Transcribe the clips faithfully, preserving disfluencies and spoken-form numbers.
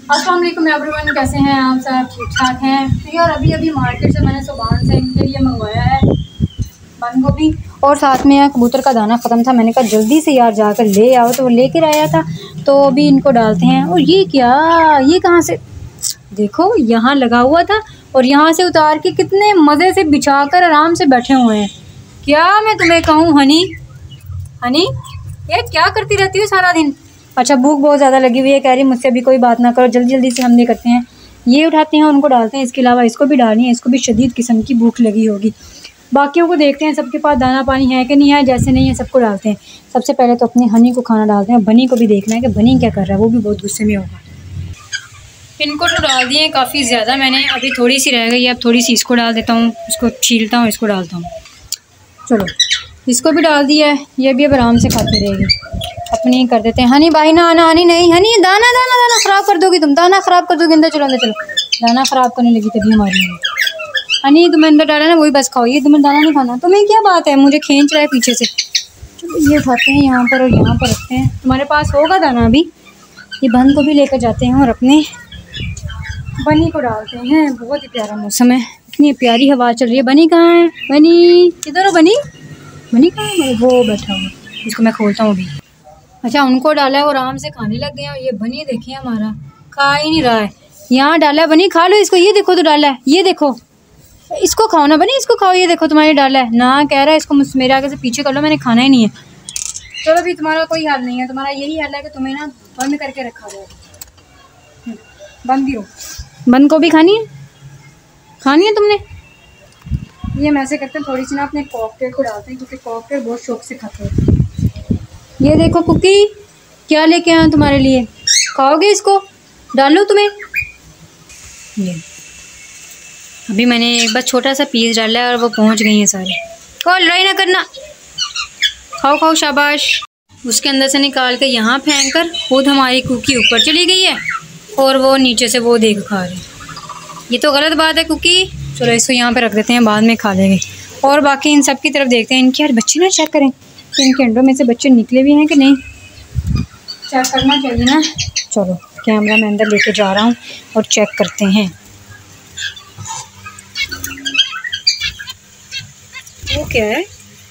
अस्सलाम वालेकुम एवरीवन, कैसे हैं आप सब? ठीक ठाक हैं? तो यार अभी अभी मार्केट से मैंने सुबहान से इनके लिए मंगवाया है बंद गोभी, और साथ में कबूतर का दाना ख़त्म था। मैंने कहा जल्दी से यार जाकर ले आओ, तो वो लेकर आया था। तो अभी इनको डालते हैं। और ये क्या, ये कहाँ से, देखो यहाँ लगा हुआ था और यहाँ से उतार के कितने मज़े से बिछा कर आराम से बैठे हुए हैं। क्या मैं तुम्हें कहूँ हनी, हनी ये क्या करती रहती हो सारा दिन? अच्छा, भूख बहुत ज़्यादा लगी हुई है, कह रही मुझसे भी कोई बात ना करो, जल्दी जल्दी से हम ये करते हैं, ये उठाते हैं उनको डालते हैं। इसके अलावा इसको भी डालनी है, इसको भी शदीद किस्म की भूख लगी होगी। बाकियों को देखते हैं सबके पास दाना पानी है कि नहीं है। जैसे नहीं है सबको डालते हैं। सबसे पहले तो अपने हनी को खाना डालते हैं। बनी को भी देखना है कि बनी क्या कर रहा है, वो भी बहुत गुस्से में होगा। इनको तो डाल दिए काफ़ी ज़्यादा मैंने, अभी थोड़ी सी रह गई है। अब थोड़ी सी इसको डाल देता हूँ, इसको छीलता हूँ, इसको डालता हूँ। चलो इसको भी डाल दिया है, ये भी अब आराम से खाती रहेगी। अपनी कर देते हैं। हनी भाई ना आना, हनी नहीं, हनी दाना दाना दाना ख़राब कर दोगी तुम, दाना ख़राब कर दोगी। अंदर चलो अंदर चलो, दाना ख़राब करने लगी तभी हमारी। हनी तुम्हें अंदर डाला ना, वही बस खाओ, ये तुम्हें दाना नहीं खाना। तुम्हें क्या बात है, मुझे खींच रहा है पीछे से। चलो ये उठाते हैं यहाँ पर और यहाँ पर रखते हैं। तुम्हारे पास होगा दाना अभी? ये बंद को भी लेकर जाते हैं और अपने बनी को डालते हैं। बहुत ही प्यारा मौसम है, इतनी प्यारी हवा चल रही है। बनी कहाँ है? बनी किधर हो? बनी बनी कहाँ है? वो बैठा हुआ, इसको मैं खोलता हूँ अभी। अच्छा, उनको डाला है और आराम से खाने लग गए हैं। ये बनी देखिए हमारा खा ही नहीं रहा है। यहाँ डाला है, बनी खा लो इसको, ये देखो तो डाला है, ये देखो, इसको खाओ ना बनी, इसको खाओ, ये देखो तुम्हारे डाला है ना। कह रहा है इसको मेरे आगे से पीछे कर लो, मैंने खाना ही नहीं है। चलो अभी तुम्हारा कोई हाल नहीं है, तुम्हारा यही हाल है कि तुम्हें ना बंद करके रखा जाए। बंद भी हो, बंद को भी खानी है, खानी है तुमने। ये हम ऐसे करते हैं, थोड़ी सी ना अपने कॉकटेल को डालते हैं, क्योंकि कॉकटेल बहुत शौक से खाते हैं। ये देखो कुकी, क्या लेके आया तुम्हारे लिए, खाओगे इसको? डालो तुम्हें। ये अभी मैंने एक बस छोटा सा पीस डाला है और वो पहुंच गई हैं सारे। को लड़ाई ना करना, खाओ खाओ शाबाश। उसके अंदर से निकाल के यहाँ फेंक कर खुद हमारी कुकी ऊपर चली गई है और वो नीचे से वो देख खा रही। ये तो गलत बात है कुकी। चलो इसको यहाँ पे रख देते हैं, बाद में खा लेंगे। और बाकी इन सब की तरफ देखते हैं। इनके यार बच्चे ना चेक करें कि इनके अंडों में से बच्चे निकले भी हैं कि नहीं, चेक करना चाहिए ना। चलो कैमरा मैं अंदर लेके जा रहा हूँ और चेक करते हैं। वो क्या है?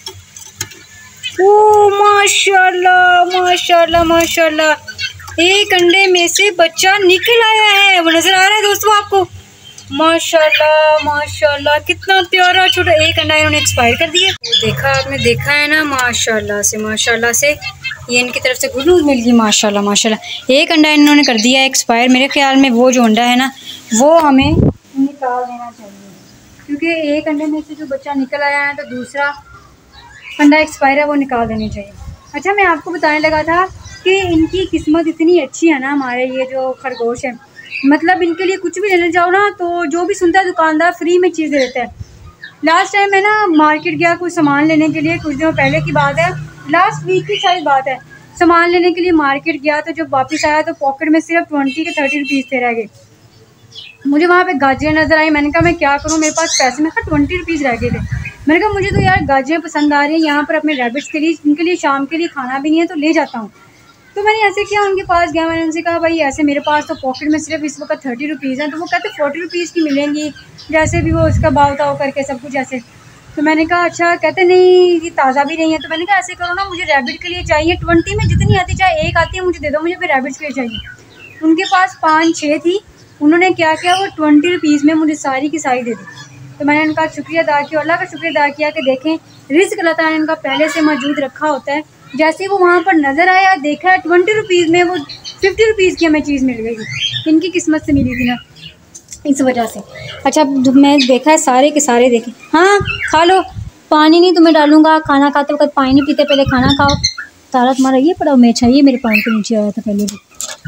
ओ माशाल्लाह माशाल्लाह माशाल्लाह, एक अंडे में से बच्चा निकल आया है। वो नज़र आ रहा है दोस्तों आपको? माशाल्लाह माशाल्लाह, कितना प्यारा छोटा। एक अंडा इन्होंने एक्सपायर कर दिया। वो देखा आपने, देखा है ना, माशाल्लाह से माशाल्लाह से ये इनकी तरफ से गुड न्यूज़ मिल गई। माशाल्लाह माशाल्लाह, एक अंडा इन्होंने कर दिया एक्सपायर। मेरे ख्याल में वो जो अंडा है ना, वो हमें निकाल देना चाहिए, क्योंकि एक अंडे में से जो बच्चा निकल आया है तो दूसरा अंडा एक्सपायर है, वो निकाल देनी चाहिए। अच्छा, मैं आपको बताने लगा था कि इनकी किस्मत इतनी अच्छी है ना, हमारे ये जो खरगोश है, मतलब इनके लिए कुछ भी लेने जाओ ना, तो जो भी सुनता है दुकानदार फ्री में चीज़ दे देता है। लास्ट टाइम मैं ना मार्केट गया कुछ सामान लेने के लिए, कुछ दिनों पहले की बात है, लास्ट वीक की शायद बात है। सामान लेने के लिए मार्केट गया, तो जब वापस आया तो पॉकेट में सिर्फ ट्वेंटी के थर्टी रुपीज़ थे रह गए। मुझे वहाँ पे गाजियाँ नज़र आई। मैंने कहा मैं क्या करूँ, मेरे पास पैसे में ट्वेंटी रुपीज़ रह गए थे। मैंने कहा मुझे तो यार गाजियाँ पसंद आ रही हैं यहाँ पर अपने रैबिट्स के लिए, इनके लिए शाम के लिए खाना भी नहीं है तो ले जाता हूँ। तो मैंने ऐसे किया, उनके पास गया, मैंने उनसे कहा भाई ऐसे मेरे पास तो पॉकेट में सिर्फ इस वक्त थर्टी रुपीज़ हैं। तो वो कहते फोर्टी रुपीज़ की मिलेंगी, जैसे भी वो उसका भाव ताव करके सब कुछ ऐसे। तो मैंने कहा अच्छा, कहते नहीं ये ताज़ा भी नहीं है। तो मैंने कहा ऐसे करो ना, मुझे रैबिट के लिए चाहिए, ट्वेंटी में जितनी आती चाहे एक आती है मुझे दे दो, मुझे फिर रैबिट्स के लिए चाहिए। उनके पास पाँच छः थी, उन्होंने क्या किया, वो ट्वेंटी रुपीज़ में मुझे सारी की सारी दे दी। तो मैंने उनका शुक्रिया अदा किया, अल्लाह का शुक्रिया अदा किया कि देखें रिस्क अल्लाह ताला ने उनका पहले से मौजूद रखा होता है। जैसे वो वहाँ पर नज़र आया, देखा ट्वेंटी रुपीज़ में वो फिफ्टी रुपीज़ की हमें चीज़ मिल गई। इनकी किस्मत से मिली थी ना, इस वजह से। अच्छा, मैं देखा है सारे के सारे देखे। हाँ खा लो, पानी नहीं तुम्हें डालूंगा, खाना खाते वक्त पानी नहीं पीते, पहले खाना खाओ। तारा तुम्हारा ये पड़ा मैं चाहिए, मेरे पाँव के नीचे आया था पहले भी।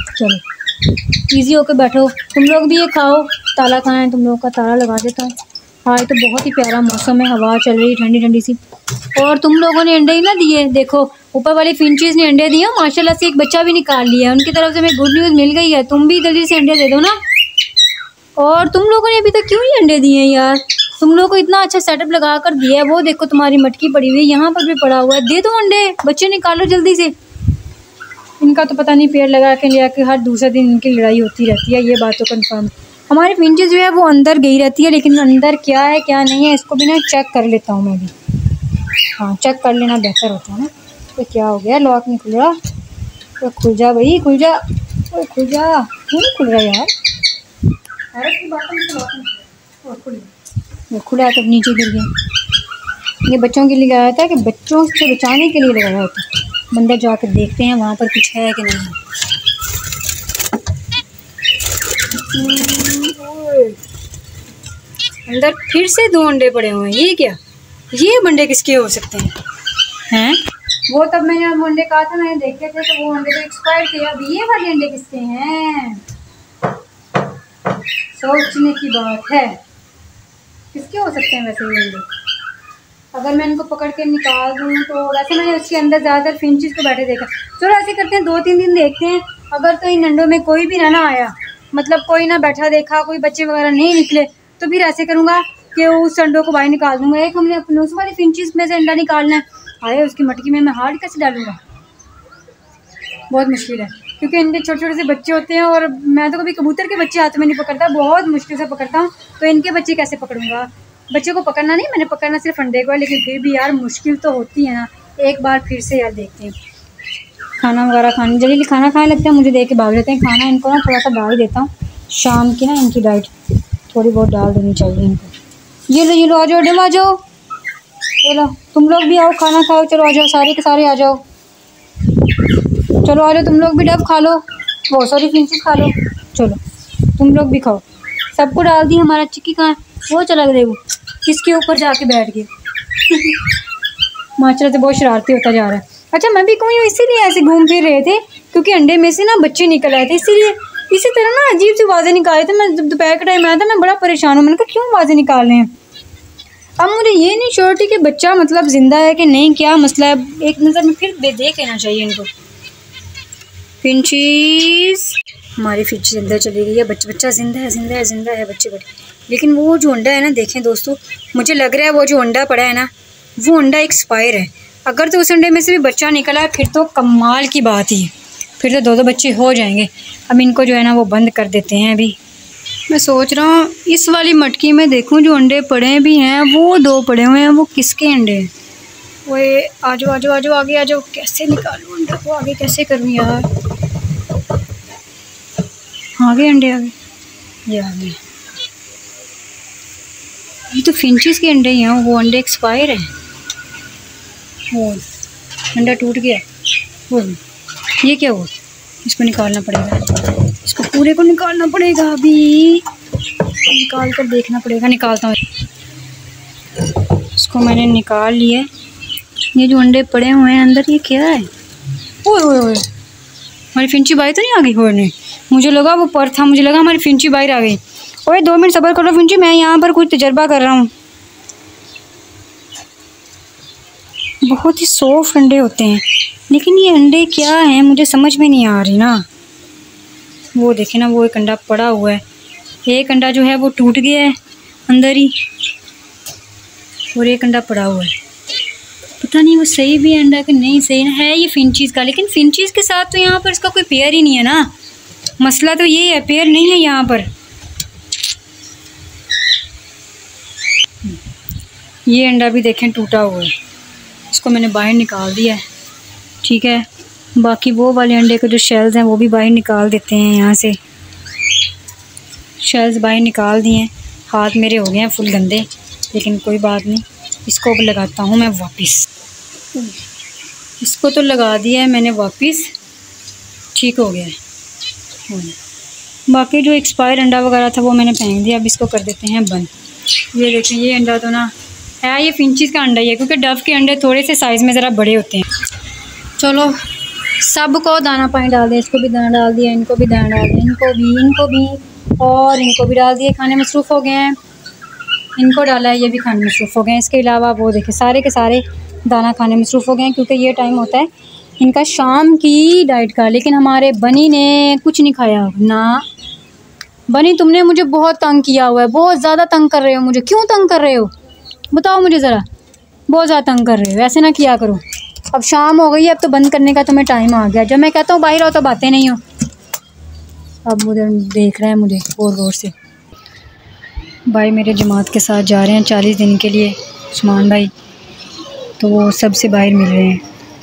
चलो ईजी होकर बैठो, तुम लोग भी ये खाओ। ताला कहाँ है तुम लोग का? ताला लगा देता हूँ। हाँ ये तो बहुत ही प्यारा मौसम है, हवा चल रही है ठंडी ठंडी सी। और तुम लोगों ने अंडे ही ना दिए, देखो ऊपर वाली फिंचीज़ ने अंडे दिए माशाल्लाह से, एक बच्चा भी निकाल लिया। उनकी तरफ से हमें गुड न्यूज़ मिल गई है, तुम भी जल्दी से अंडे दे दो ना। और तुम लोगों ने अभी तक क्यों नहीं अंडे दिए यार? तुम लोगों को इतना अच्छा सेटअप लगा कर दिया है, वो देखो तुम्हारी मटकी पड़ी हुई है, यहाँ पर भी पड़ा हुआ है, दे दो अंडे, बच्चे निकालो जल्दी से। इनका तो पता नहीं पेड़ लगा के लिया कि हर दूसरे दिन इनकी लड़ाई होती रहती है, ये बात तो कंफर्म। हमारी फिंचेस जो है वो अंदर गई रहती है, लेकिन अंदर क्या है क्या नहीं है इसको भी ना चेक कर लेता हूँ मैं भी। हाँ, चेक कर लेना बेहतर होता है ना। तो क्या हो गया, लॉक नहीं खुल रहा? तो खुल जा भाई, खुल जा, तो खुल जा। क्यों नहीं खुल रहा यार? अरे की बात है, लॉक नहीं खुल रहा। खुला तब नीचे गिर गया। ये बच्चों के लिए लगाया था कि बच्चों से बचाने के लिए लगाया होता। बंदा जाकर देखते हैं वहाँ पर कुछ है कि नहीं। अंदर फिर से दो अंडे पड़े हुए हैं, ये क्या? ये अंडे किसके हो सकते हैं? हैं? वो तब मैंने अब अंडे कहा था, मैंने देखे थे तो वो अंडे तो एक्सपायर थे। अब ये वाले अंडे किसके हैं? सोचने की बात है, किसके हो सकते हैं वैसे ये अंडे? अगर मैं इनको पकड़ के निकाल दूँ तो वैसे मैंने उसके अंदर ज़्यादातर फिंचेस को बैठे देखा। चलो ऐसे करते हैं, दो तीन दिन देखते हैं। अगर तो इन अंडों में कोई भी ना आया, मतलब कोई ना बैठा देखा, कोई बच्चे वगैरह नहीं निकले, तो फिर ऐसे करूँगा कि उस अंडों को बाहर निकाल दूँगा। एक हमने अपने उस वाली फिंचेस में से अंडा निकालना है, आए उसकी मटकी में मैं हाथ कैसे डालूँगा? बहुत मुश्किल है, क्योंकि इनके छोटे छोटे से बच्चे होते हैं और मैं तो कभी कबूतर के बच्चे हाथ में नहीं पकड़ता, बहुत मुश्किल से पकड़ता हूँ। तो इनके बच्चे कैसे पकड़ूँगा? बच्चे को पकड़ना नहीं, मैंने पकड़ना सिर्फ अंडे को है, लेकिन फिर भी यार मुश्किल तो होती है ना। एक बार फिर से यार देखते हैं। खाना वगैरह खाने जल्दी खाना खाने लगते हैं, मुझे देख के भाग लेते हैं। खाना इनको ना थोड़ा सा डाल देता हूँ, शाम की ना इनकी डाइट थोड़ी बहुत डाल देनी चाहिए इनको। ये लो ये लो, आ जाओ, डम आ जाओ, चलो तुम लोग भी आओ खाना खाओ, चलो आ जाओ, सारे के सारे आ जाओ, चलो आ जाओ तुम लोग भी, डब खा लो, वो सॉरी फिंचेस खा लो, चलो तुम लोग भी खाओ। सबको डाल दी। हमारा चिक्की कहाँ है? वो चला गया, वो किसके ऊपर जाके बैठ गए। माशाल्लाह से बहुत शरारती होता जा रहा है। अच्छा मैं भी कहूँ इसीलिए ऐसे घूम फिर रहे थे, क्योंकि अंडे में से ना बच्चे निकल आए थे, इसीलिए इसी तरह ना अजीब सी आवाज़ें निकाले थे। मैं जब दोपहर का टाइम आया था मैं बड़ा परेशान हूँ, मैंने कहा क्यों आवाज़ें निकाल रहे हैं। अब मुझे ये नहीं श्योरिटी कि बच्चा मतलब ज़िंदा है कि नहीं, क्या मसला है, एक नज़र में फिर देख लेना चाहिए इनको। फिंचीज, हमारी फिंचीज अंदर चली गई है। बच्चा बच्चा जिंदा है, जिंदा है, जिंदा है बच्चे बच्चे। लेकिन वो जो अंडा है ना, देखें दोस्तों, मुझे लग रहा है वो जो अंडा पड़ा है ना, वो अंडा एक्सपायर है। अगर तो उस अंडे में से भी बच्चा निकला है फिर तो कमाल की बात ही है, फिर तो दो दो बच्चे हो जाएंगे। अब इनको जो है ना वो बंद कर देते हैं। अभी मैं सोच रहा हूँ इस वाली मटकी में देखूँ जो अंडे पड़े भी हैं, वो दो पड़े हुए हैं, वो किसके अंडे हैं? वो आ जाओ आ जाओ आ जाओ, आगे आ जाओ। कैसे निकालूँ अंडे को, आगे कैसे करूँ यार? आगे अंडे आगे, ये आगे। ये तो फिंचेस के अंडे ही हैं, वो अंडे एक्सपायर हैं। वो अंडा टूट गया। वो ये क्या हुआ? इसको निकालना पड़ेगा, इसको पूरे को निकालना पड़ेगा। अभी निकाल कर देखना पड़ेगा। निकालता हूँ, इसको मैंने निकाल लिया। ये जो अंडे पड़े हुए हैं अंदर, ये क्या है? ओए ओए ओए, हमारी फिंची बाई तो नहीं आ गई? हो नहीं, मुझे लगा वो पर था, मुझे लगा हमारी फिंची बाहर आ गई। ओए दो मिनट सब्र करो फिंची, मैं यहाँ पर कुछ तजर्बा कर रहा हूँ। बहुत ही सॉफ्ट अंडे होते हैं, लेकिन ये अंडे क्या हैं मुझे समझ में नहीं आ रही ना। वो देखे ना, वो एक अंडा पड़ा हुआ है, एक अंडा जो है वो टूट गया है अंदर ही, और एक अंडा पड़ा हुआ है। पता नहीं वो सही भी है अंडा कि नहीं सही ना है। ये फिंचीज़ का, लेकिन फिंचीज़ के साथ तो यहाँ पर इसका कोई पेयर ही नहीं है ना। मसला तो ये है, पेयर नहीं है यहाँ पर। ये अंडा भी देखें टूटा हुआ है, इसको मैंने बाहर निकाल दिया है। ठीक है, बाकी वो वाले अंडे के जो शेल्स हैं वो भी बाहर निकाल देते हैं। यहाँ से शेल्स बाहर निकाल दिए हैं। हाथ मेरे हो गए हैं फुल गंदे, लेकिन कोई बात नहीं, इसको अब लगाता हूँ मैं वापस। इसको तो लगा दिया है मैंने वापस, ठीक हो गया है। बाकी जो एक्सपायर अंडा वगैरह था वो मैंने फेंक दिया। अब इसको कर देते हैं बंद। ये देखें, ये अंडा तो ना है, ये फिंचीज़ का अंडा ही है, क्योंकि डव के अंडे थोड़े से साइज़ में ज़रा बड़े होते हैं। चलो सबको दाना पानी डाल दें। इसको भी दाना डाल दिया, इनको भी दाना डाल दिया, इनको भी इनको भी और इनको भी डाल दिए। खाने मसरूफ़ हो गए हैं, इनको डाला है, ये भी खाने मसरूफ़ हो गए हैं। इसके अलावा वो देखें सारे के सारे दाना खाने मसरूफ़ हो गए हैं, क्योंकि ये टाइम होता है इनका शाम की डाइट का। लेकिन हमारे बनी ने कुछ नहीं खाया ना। बनी तुमने मुझे बहुत तंग किया हुआ है, बहुत ज़्यादा तंग कर रहे हो मुझे। क्यों तंग कर रहे हो बताओ मुझे ज़रा, बहुत ज़्यादा तंग कर रहे हो, ऐसे ना किया करो। अब शाम हो गई है, अब तो बंद करने का तुम्हें टाइम आ गया। जब मैं कहता हूँ बाहर आओ तो बातें नहीं हो। अब उधर देख रहे हैं मुझे गौर गौर से। भाई मेरे जमात के साथ जा रहे हैं चालीस दिन के लिए, उस्मान भाई, तो वो सबसे बाहर मिल रहे हैं।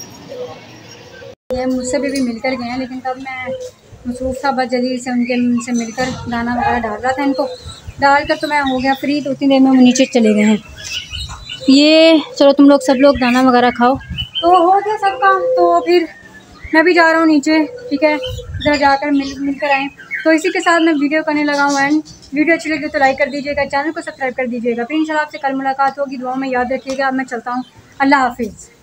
ये मुझसे भी, भी मिलकर गए हैं, लेकिन तब मैं मसरूफ़ था, बस जल्दी से उनके से मिलकर दाना वगैरह डाल रहा था इनको। डाल कर तो मैं हो गया फ्री, तो उतनी देर में वो नीचे चले गए हैं। ये चलो तुम लोग सब लोग दाना वगैरह खाओ, तो हो गया सब काम। तो फिर मैं भी जा रहा हूँ नीचे, ठीक है, इधर जाकर मिल मिल कर आएँ। तो इसी के साथ मैं वीडियो करने लगा हूँ एंड। वीडियो अच्छी लगी तो लाइक कर दीजिएगा, चैनल को सब्सक्राइब कर दीजिएगा। फिर इंशाल्लाह आपसे कल मुलाकात होगी। दुआ में याद रखिएगा। अब मैं चलता हूँ, अल्लाह हाफिज़।